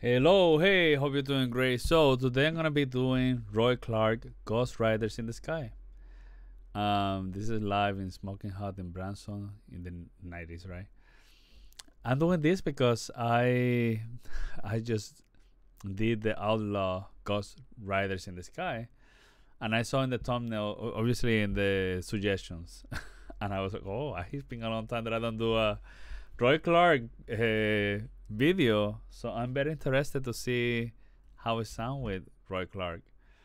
Hello, hey, hope you're doing great. So today I'm gonna be doing Roy Clark, Ghost Riders in the Sky. This is live in Smoking Hut in Branson in the 90s, right? I'm doing this because I just did the Outlaw Ghost Riders in the Sky, and I saw in the thumbnail, obviously in the suggestions, and I was like, oh, it's been a long time that I don't do a Roy Clark video, so I'm very interested to see how it sounds with Roy Clark.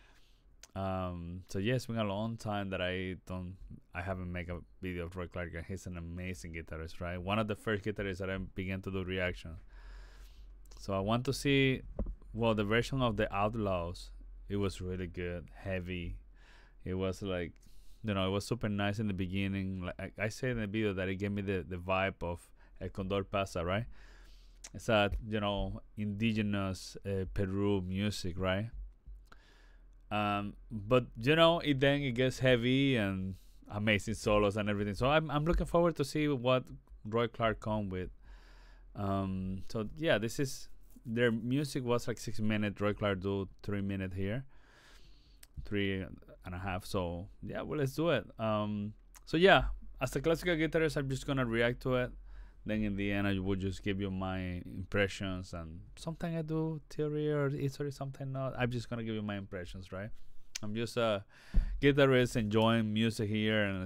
So yeah, it's been a long time that I haven't made a video of Roy Clark, and he's an amazing guitarist, right? One of the first guitarists that I began to do reaction. So I want to see, well, the version of the Outlaws. It was really good, heavy. It was like, it was super nice in the beginning. Like I said in the video that it gave me the vibe of El Condor Pasa, right? It's a indigenous Peru music, right? But then it gets heavy and amazing solos and everything. So I'm looking forward to see what Roy Clark come with. So yeah, this is their music was like 6 minutes. Roy Clark do 3 minutes here, 3.5. So yeah, well, let's do it. So yeah, as a classical guitarist, I'm just gonna react to it. Then in the end, I will just give you my impressions, and sometimes I do theory or history, something not. I'm just gonna give you my impressions, right? I'm just a guitarist enjoying music here, and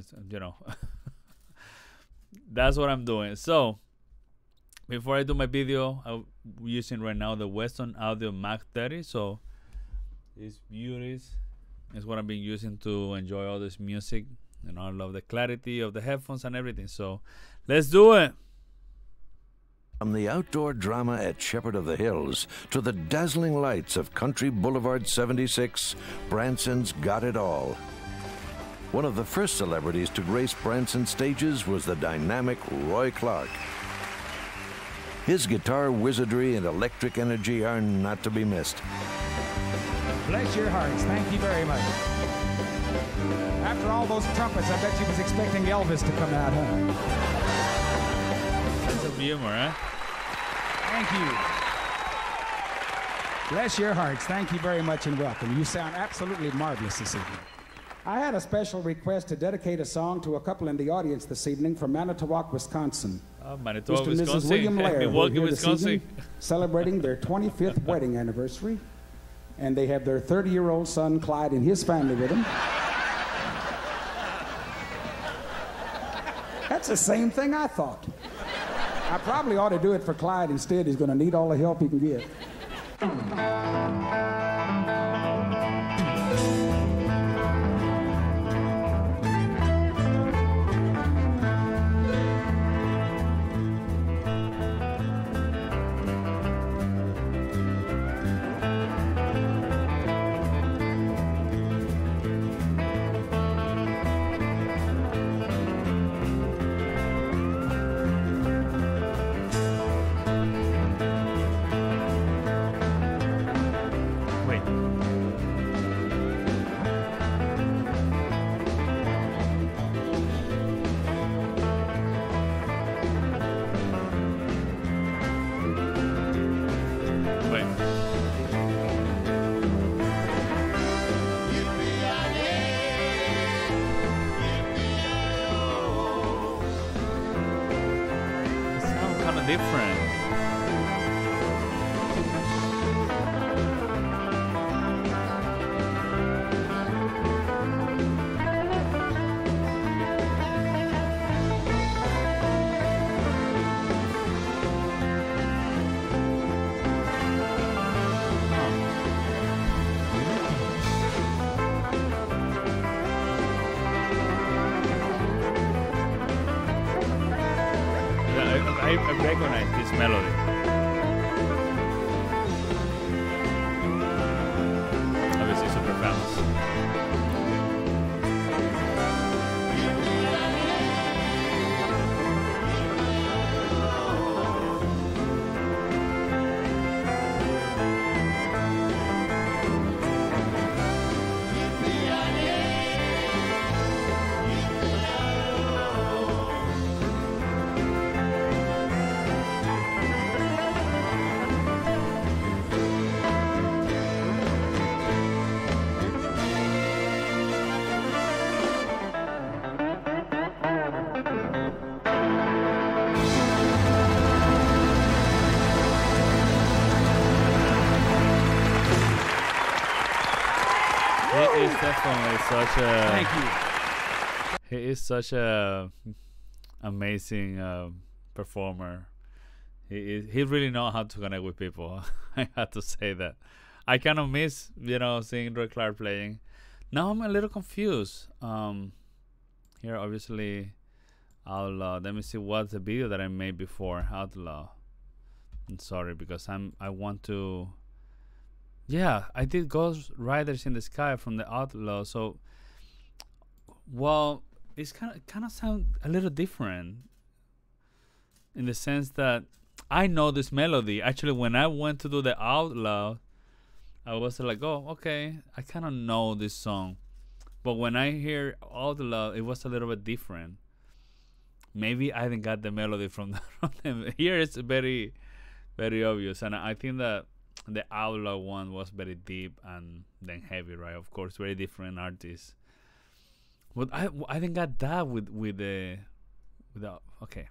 that's what I'm doing. So before I do my video, I'm using right now the Western Audio Mac 30. So these beauties is what I've been using to enjoy all this music. I love the clarity of the headphones and everything. So let's do it. From the outdoor drama at Shepherd of the Hills to the dazzling lights of Country Boulevard 76, Branson's got it all. One of the first celebrities to grace Branson stages was the dynamic Roy Clark. His guitar wizardry and electric energy are not to be missed. Bless your hearts. Thank you very much. After all those trumpets, I bet you was expecting Elvis to come out, huh? Sense of humor, huh? Thank you. Bless your hearts. Thank you very much and welcome. You sound absolutely marvelous this evening. I had a special request to dedicate a song to a couple in the audience this evening from Manitowoc, Wisconsin. Manitowoc, Mr. and Wisconsin. Mrs. William Lair, Milwaukee, here this Wisconsin. evening, celebrating their 25th wedding anniversary, and they have their 30-year-old son Clyde and his family with them. That's the same thing I thought. I probably ought to do it for Clyde instead. He's going to need all the help he can get. Different. I recognize this melody. Obviously super famous. is definitely such a. Thank you. He is such a amazing performer. He really know how to connect with people. I had to say that. I kind of miss seeing Roy Clark playing. Now I'm a little confused. Here obviously Outlaw. Let me see what's the video that I made before Outlaw. I'm sorry because I want to. Yeah, I did Ghost Riders in the Sky from the Outlaw. So, well, it's kind of sound a little different in the sense that I know this melody. Actually, when I went to do the Outlaw, I was like, oh, okay, I kind of know this song. But when I hear Outlaw, it was a little bit different. Maybe I didn't get the melody from them. Here it's very, very obvious. And I think that the Outlaw one was very deep and then heavy, right? Of course, very different artists. But I didn't get that with the okay.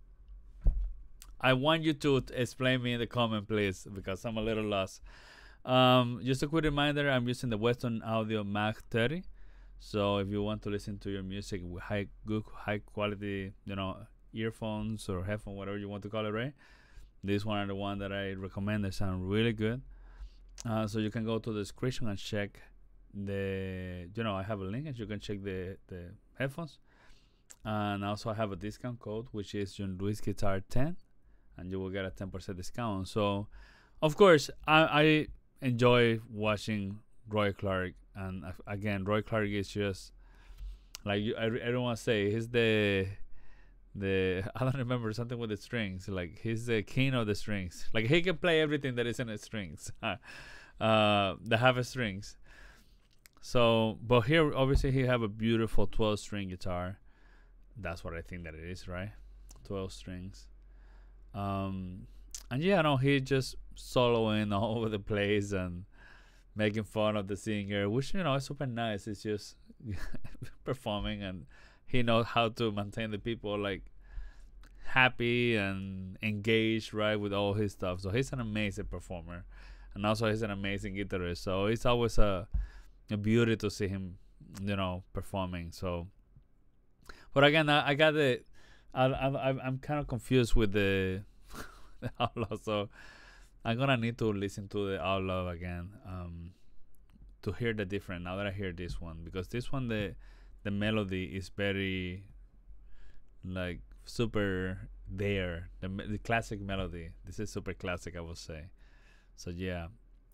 I want you to explain me in the comment, please, because I'm a little lost. Just a quick reminder, I'm using the Western Audio Mag 30. So if you want to listen to your music with good high quality, earphones or headphones, whatever you want to call it, right? This one are the one that I recommend. They sound really good. So you can go to the description and check I have a link and you can check the headphones. And also I have a discount code, which is John Luis Guitar 10. And you will get a 10% discount. So, of course, I enjoy watching Roy Clark. And again, Roy Clark is just like I don't want to say he's the I don't remember something with the strings. Like he's the king of the strings. Like he can play everything that is in the strings, that have strings. So, but here obviously he have a beautiful 12-string guitar. That's what I think that it is, right? 12 strings. And yeah, no, he just soloing all over the place and making fun of the singer, which is super nice. It's just performing, and he knows how to maintain the people like happy and engaged, right, with all his stuff. So he's an amazing performer, and also he's an amazing guitarist. So it's always a beauty to see him, performing. So, but again, I got the. I'm kind of confused with the Outlaw, so I'm gonna need to listen to the Outlaw again to hear the difference. Now that I hear this one, because this one the melody is very like super there. The classic melody. This is super classic, I would say. So yeah.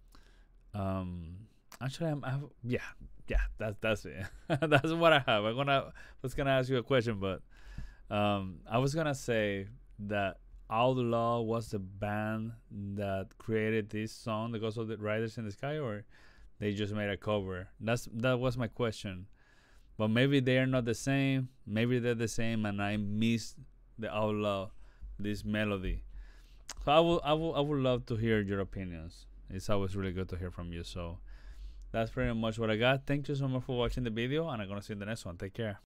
Actually, that's it. That's what I have. Was gonna ask you a question, but. I was gonna say that Outlaw was the band that created this song, The Ghost of the Riders in the Sky, or they just made a cover. That was my question. But maybe they are not the same. Maybe they're the same, and I missed the Outlaw, this melody. So I would love to hear your opinions. It's always really good to hear from you. So that's pretty much what I got. Thank you so much for watching the video, and I'm gonna see you in the next one. Take care.